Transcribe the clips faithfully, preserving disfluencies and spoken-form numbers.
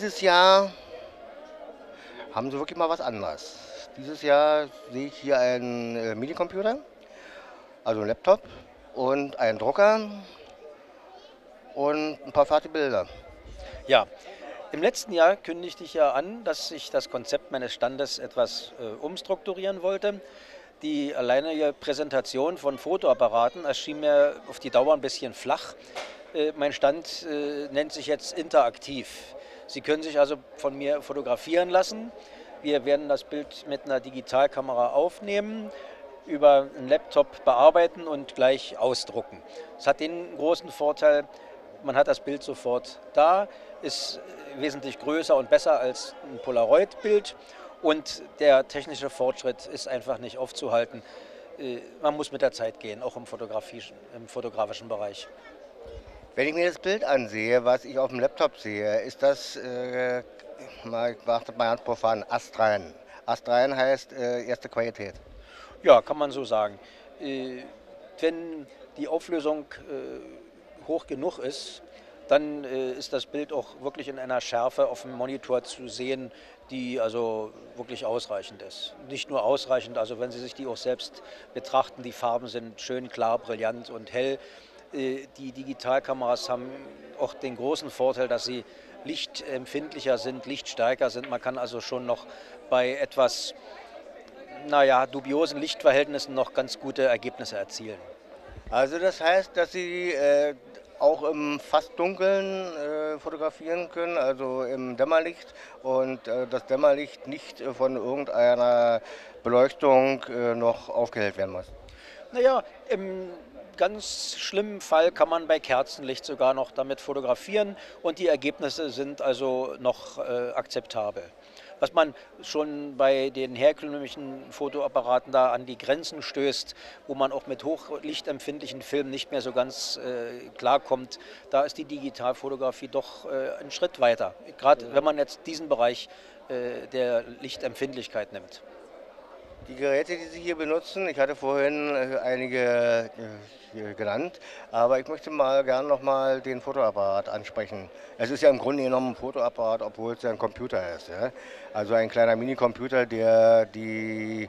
dieses Jahr haben sie wirklich mal was anderes. Dieses Jahr sehe ich hier einen äh, Minicomputer, also einen Laptop und einen Drucker und ein paar fertige Bilder. Ja, im letzten Jahr kündigte ich ja an, dass ich das Konzept meines Standes etwas äh, umstrukturieren wollte. Die alleinige Präsentation von Fotoapparaten erschien mir auf die Dauer ein bisschen flach. Äh, mein Stand äh, nennt sich jetzt interaktiv. Sie können sich also von mir fotografieren lassen. Wir werden das Bild mit einer Digitalkamera aufnehmen, über einen Laptop bearbeiten und gleich ausdrucken. Es hat den großen Vorteil, man hat das Bild sofort da, ist wesentlich größer und besser als ein Polaroid-Bild und der technische Fortschritt ist einfach nicht aufzuhalten. Äh, Man muss mit der Zeit gehen, auch im fotografischen, im fotografischen Bereich. Wenn ich mir das Bild ansehe, was ich auf dem Laptop sehe, ist das, äh, mal, ich warte mal ganz profan, astrein. Astrein heißt äh, erste Qualität. Ja, kann man so sagen. Äh, Wenn die Auflösung äh, hoch genug ist, dann äh, ist das Bild auch wirklich in einer Schärfe auf dem Monitor zu sehen, die also wirklich ausreichend ist. Nicht nur ausreichend, also wenn Sie sich die auch selbst betrachten, die Farben sind schön klar, brillant und hell. Äh, Die Digitalkameras haben auch den großen Vorteil, dass sie lichtempfindlicher sind, lichtstärker sind. Man kann also schon noch bei etwas, naja, dubiosen Lichtverhältnissen noch ganz gute Ergebnisse erzielen. Also das heißt, dass Sie äh, auch im fast Dunkeln äh, fotografieren können, also im Dämmerlicht und äh, das Dämmerlicht nicht äh, von irgendeiner Beleuchtung äh, noch aufgehellt werden muss. Naja, im ganz schlimmen Fall kann man bei Kerzenlicht sogar noch damit fotografieren und die Ergebnisse sind also noch äh, akzeptabel. Was man schon bei den herkömmlichen Fotoapparaten da an die Grenzen stößt, wo man auch mit hochlichtempfindlichen Filmen nicht mehr so ganz äh, klarkommt, da ist die Digitalfotografie doch äh, einen Schritt weiter. Gerade wenn man jetzt diesen Bereich äh, der Lichtempfindlichkeit nimmt. Die Geräte, die Sie hier benutzen, ich hatte vorhin äh, einige äh, hier genannt, aber ich möchte mal gern nochmal den Fotoapparat ansprechen. Es ist ja im Grunde genommen ein Fotoapparat, obwohl es ja ein Computer ist. Ja? Also ein kleiner Minicomputer, der die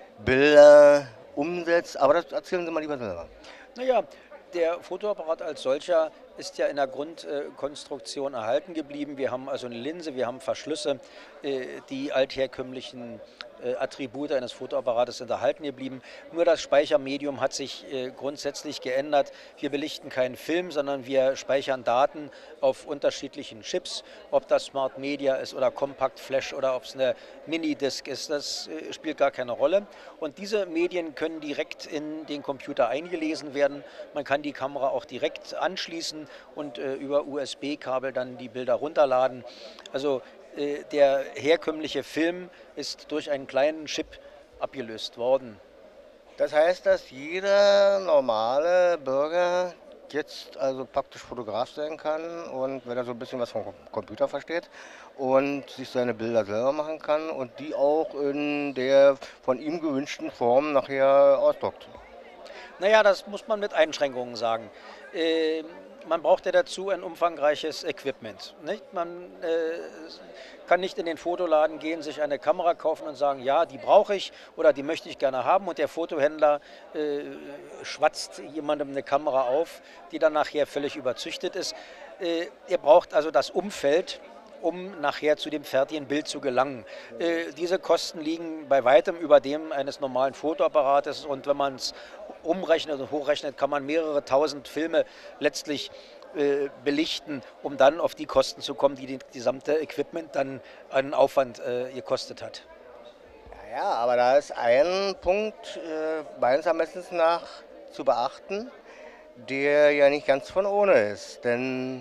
Bilder umsetzt. Aber das erzählen Sie mal lieber selber. Naja, der Fotoapparat als solcher ist ja in der Grundkonstruktion erhalten geblieben. Wir haben also eine Linse, wir haben Verschlüsse, äh, die altherkömmlichen äh, Attribute eines Fotoapparates sind erhalten geblieben. Nur das Speichermedium hat sich äh, grundsätzlich geändert. Wir belichten keinen Film, sondern wir speichern Daten auf unterschiedlichen Chips. Ob das Smart Media ist oder Compact Flash oder ob es eine Minidisc ist, das äh, spielt gar keine Rolle. Und diese Medien können direkt in den Computer eingelesen werden. Man kann die Kamera auch direkt anschließen und äh, über U S B-Kabel dann die Bilder runterladen. Also äh, der herkömmliche Film ist durch einen kleinen Chip abgelöst worden. Das heißt, dass jeder normale Bürger jetzt also praktisch Fotograf sein kann und wenn er so ein bisschen was vom Computer versteht und sich seine Bilder selber machen kann und die auch in der von ihm gewünschten Form nachher ausdruckt. Naja, das muss man mit Einschränkungen sagen. Äh, Man braucht ja dazu ein umfangreiches Equipment. Nicht? Man äh, kann nicht in den Fotoladen gehen, sich eine Kamera kaufen und sagen, ja, die brauche ich oder die möchte ich gerne haben. Und der Fotohändler äh, schwatzt jemandem eine Kamera auf, die dann nachher völlig überzüchtet ist. Äh, ihr braucht also das Umfeld, um nachher zu dem fertigen Bild zu gelangen. Äh, diese Kosten liegen bei weitem über dem eines normalen Fotoapparates und wenn man es umrechnet und hochrechnet, kann man mehrere tausend Filme letztlich äh, belichten, um dann auf die Kosten zu kommen, die das gesamte Equipment dann an Aufwand äh, gekostet hat. Ja, ja, aber da ist ein Punkt äh, meines Ermessens nach zu beachten, der ja nicht ganz von ohne ist. Denn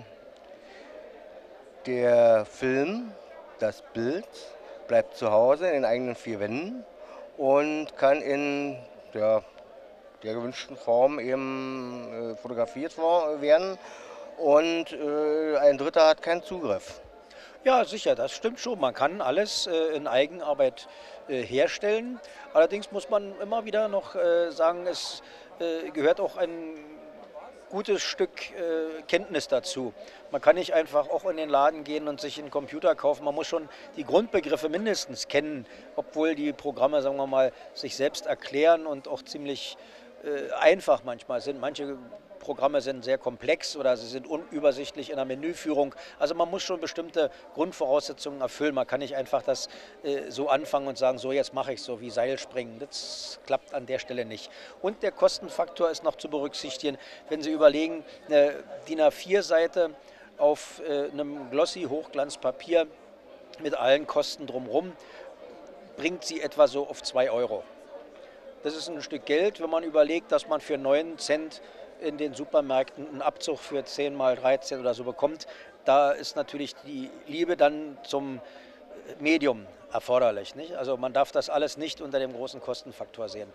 der Film, das Bild, bleibt zu Hause in den eigenen vier Wänden und kann in der, der gewünschten Form eben äh, fotografiert werden und äh, ein Dritter hat keinen Zugriff. Ja, sicher, das stimmt schon. Man kann alles äh, in Eigenarbeit äh, herstellen. Allerdings muss man immer wieder noch äh, sagen, es äh, gehört auch ein gutes Stück äh, Kenntnis dazu. Man kann nicht einfach auch in den Laden gehen und sich einen Computer kaufen. Man muss schon die Grundbegriffe mindestens kennen, obwohl die Programme, sagen wir mal, sich selbst erklären und auch ziemlich äh, einfach manchmal sind. Manche Programme sind sehr komplex oder sie sind unübersichtlich in der Menüführung. Also man muss schon bestimmte Grundvoraussetzungen erfüllen. Man kann nicht einfach das äh, so anfangen und sagen, so jetzt mache ich es so wie Seilspringen. Das klappt an der Stelle nicht. Und der Kostenfaktor ist noch zu berücksichtigen, wenn Sie überlegen, eine D I N A vier Seite auf äh, einem glossy Hochglanzpapier mit allen Kosten drumherum bringt sie etwa so auf zwei Euro. Das ist ein Stück Geld, wenn man überlegt, dass man für neun Cent in den Supermärkten einen Abzug für zehn mal dreizehn oder so bekommt. Da ist natürlich die Liebe dann zum Medium erforderlich. Nicht? Also man darf das alles nicht unter dem großen Kostenfaktor sehen.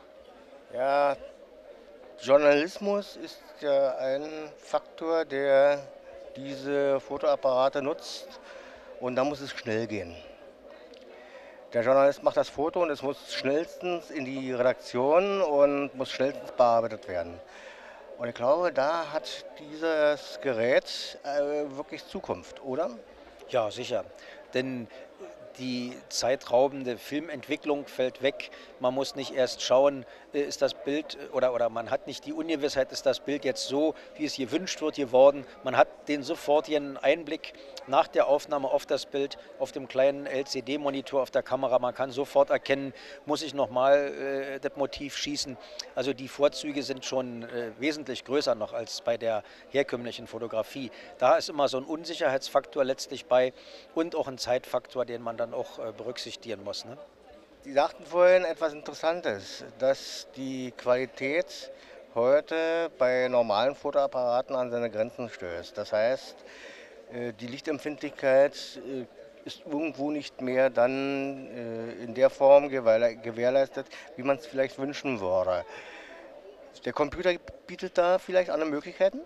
Ja, Journalismus ist ja ein Faktor, der diese Fotoapparate nutzt und da muss es schnell gehen. Der Journalist macht das Foto und es muss schnellstens in die Redaktion und muss schnellstens bearbeitet werden. Und ich glaube, da hat dieses Gerät äh, wirklich Zukunft, oder? Ja, sicher. Denn die zeitraubende Filmentwicklung fällt weg. Man muss nicht erst schauen, ist das Bild oder, oder man hat nicht die Ungewissheit, ist das Bild jetzt so, wie es gewünscht wird, geworden. Man hat den sofortigen Einblick nach der Aufnahme auf das Bild auf dem kleinen L C D-Monitor auf der Kamera. Man kann sofort erkennen, muss ich nochmal äh, das Motiv schießen. Also die Vorzüge sind schon äh, wesentlich größer noch als bei der herkömmlichen Fotografie. Da ist immer so ein Unsicherheitsfaktor letztlich bei und auch ein Zeitfaktor, den man dann auch äh, berücksichtigen muss. Ne? Sie sagten vorhin etwas Interessantes, dass die Qualität heute bei normalen Fotoapparaten an seine Grenzen stößt. Das heißt, äh, die Lichtempfindlichkeit äh, ist irgendwo nicht mehr dann äh, in der Form gewährleistet, wie man es vielleicht wünschen würde. Der Computer bietet da vielleicht andere Möglichkeiten?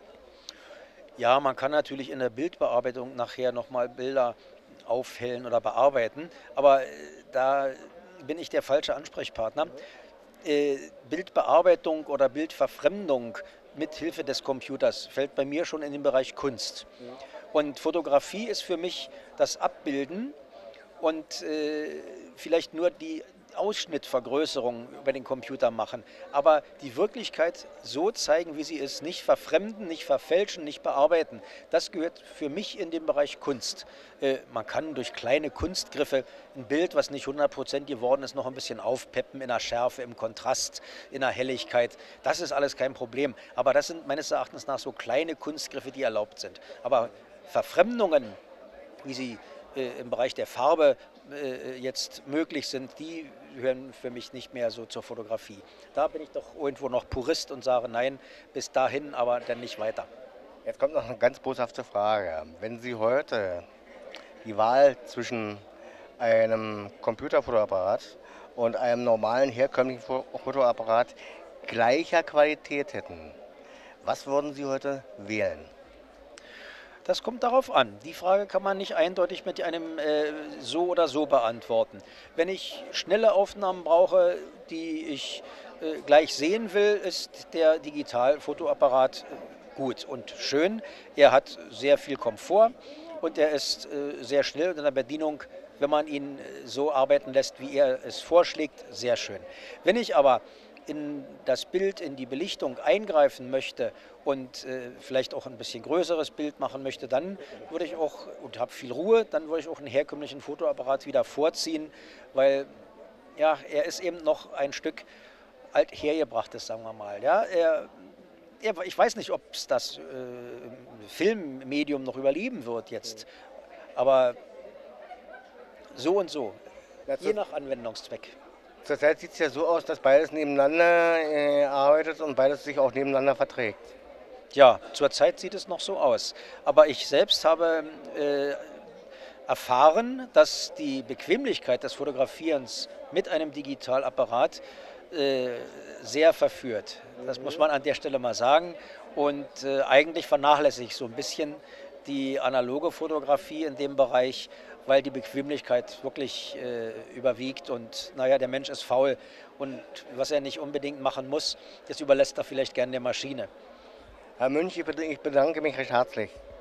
Ja, man kann natürlich in der Bildbearbeitung nachher nochmal Bilder aufhellen oder bearbeiten, aber äh, da bin ich der falsche Ansprechpartner. Äh, Bildbearbeitung oder Bildverfremdung mit Hilfe des Computers fällt bei mir schon in den Bereich Kunst. Und Fotografie ist für mich das Abbilden und äh, vielleicht nur die Ausschnittvergrößerung über den Computer machen, aber die Wirklichkeit so zeigen, wie sie ist, nicht verfremden, nicht verfälschen, nicht bearbeiten. Das gehört für mich in den Bereich Kunst. Äh, man kann durch kleine Kunstgriffe ein Bild, was nicht hundert Prozent geworden ist, noch ein bisschen aufpeppen in der Schärfe, im Kontrast, in der Helligkeit. Das ist alles kein Problem, aber das sind meines Erachtens nach so kleine Kunstgriffe, die erlaubt sind. Aber Verfremdungen, wie sie äh, im Bereich der Farbe äh, jetzt möglich sind, die gehören für mich nicht mehr so zur Fotografie. Da bin ich doch irgendwo noch Purist und sage nein, bis dahin, aber dann nicht weiter. Jetzt kommt noch eine ganz boshafte Frage. Wenn Sie heute die Wahl zwischen einem Computerfotoapparat und einem normalen herkömmlichen Fotoapparat gleicher Qualität hätten, was würden Sie heute wählen? Das kommt darauf an. Die Frage kann man nicht eindeutig mit einem äh, so oder so beantworten. Wenn ich schnelle Aufnahmen brauche, die ich äh, gleich sehen will, ist der Digitalfotoapparat äh, gut und schön. Er hat sehr viel Komfort und er ist äh, sehr schnell in der Bedienung, wenn man ihn so arbeiten lässt, wie er es vorschlägt, sehr schön. Wenn ich aber in das Bild, in die Belichtung eingreifen möchte und äh, vielleicht auch ein bisschen größeres Bild machen möchte, dann würde ich auch, und habe viel Ruhe, dann würde ich auch einen herkömmlichen Fotoapparat wieder vorziehen, weil ja, er ist eben noch ein Stück alt hergebrachtes, sagen wir mal. Ja, er, er, ich weiß nicht, ob es das äh, Filmmedium noch überleben wird jetzt, aber so und so, je nach Anwendungszweck. Zurzeit sieht es ja so aus, dass beides nebeneinander äh, arbeitet und beides sich auch nebeneinander verträgt. Ja, zurzeit sieht es noch so aus. Aber ich selbst habe äh, erfahren, dass die Bequemlichkeit des Fotografierens mit einem Digitalapparat äh, sehr verführt. Das muss man an der Stelle mal sagen. Und äh, eigentlich vernachlässige ich so ein bisschen die analoge Fotografie in dem Bereich, weil die Bequemlichkeit wirklich äh, überwiegt und naja, der Mensch ist faul und was er nicht unbedingt machen muss, das überlässt er vielleicht gerne der Maschine. Herr Münch, ich bedanke mich recht herzlich.